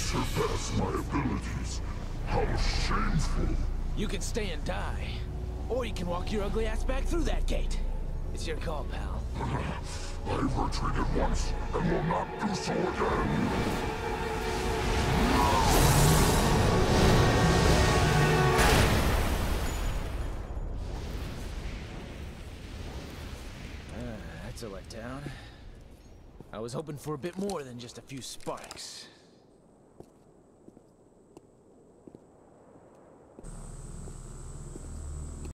surpass my abilities. How shameful. You can stay and die. Or you can walk your ugly ass back through that gate. It's your call, pal. I've retreated once, and will not do so again. That's a letdown. I was hoping for a bit more than just a few sparks.